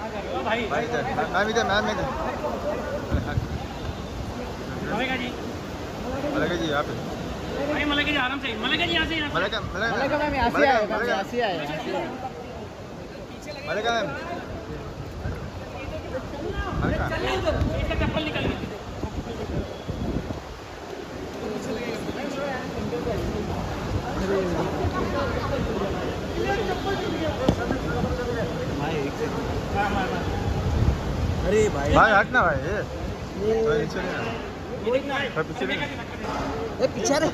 भाई भाई इधर मैम इधर मैम इधर मलेका जी यहाँ पे भाई मलेका जी आराम से मलेका जी यहाँ से मलेका मैम यहाँ से आए मलेका मैम इसका चप्पल निकल गया अरे भाई हटना भाई पीछे पीछे रे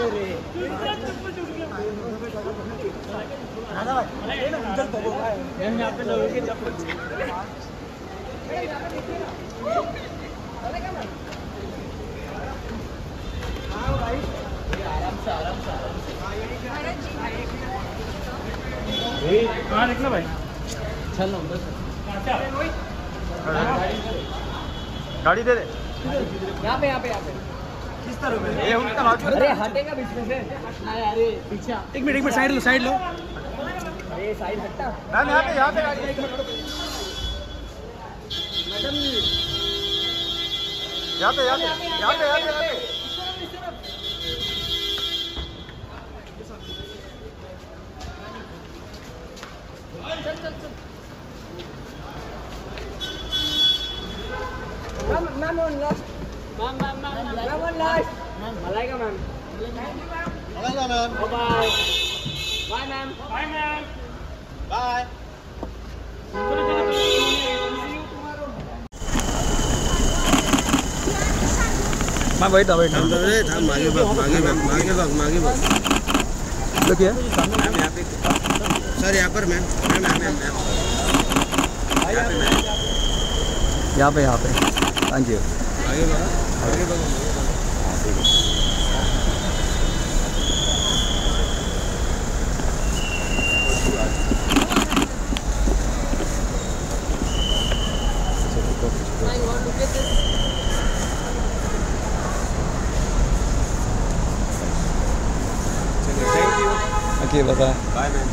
यहाँ पे लोगों के चप्पल आराम से कहाँ देखना भाई चल लो गाड़ी दे दे यहाँ पे किस तरह में ये उल्टा भाग अरे हटेगा बीच में से अरे पीछे एक मिनट साइड लो अरे साइड हटता मैम यहाँ पे गाड़ी मैडम यहाँ पे ma'am one last ma'am one last Malaika ma'am ma'am bye ma'am bye ma'am bye मैं बैठा मागे भाग देखिए मैम यहाँ पे सर यहाँ पर मैम यहाँ पे थैंक यू आगे बढ़ो okay bye bye ma'am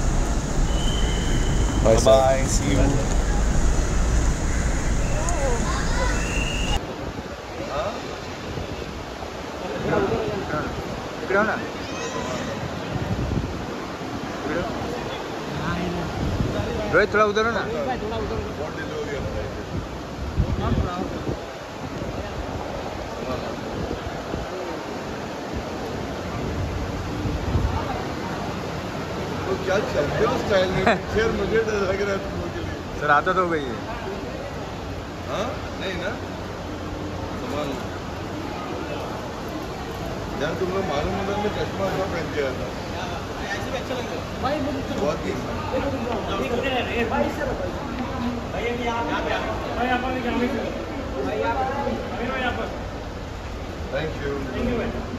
bye see you इकडे ना रोहित थोड़ा उधर हो ना क्या चलते हो स्टाइल में पिक्चर मुझे डर लग रहा है तुम के लिए सर आदत हो गई है हाँ नहीं ना संभाल यार तुम लोग मालूम होता मैं चश्मा पहन के आया था बहुत ही थैंक यू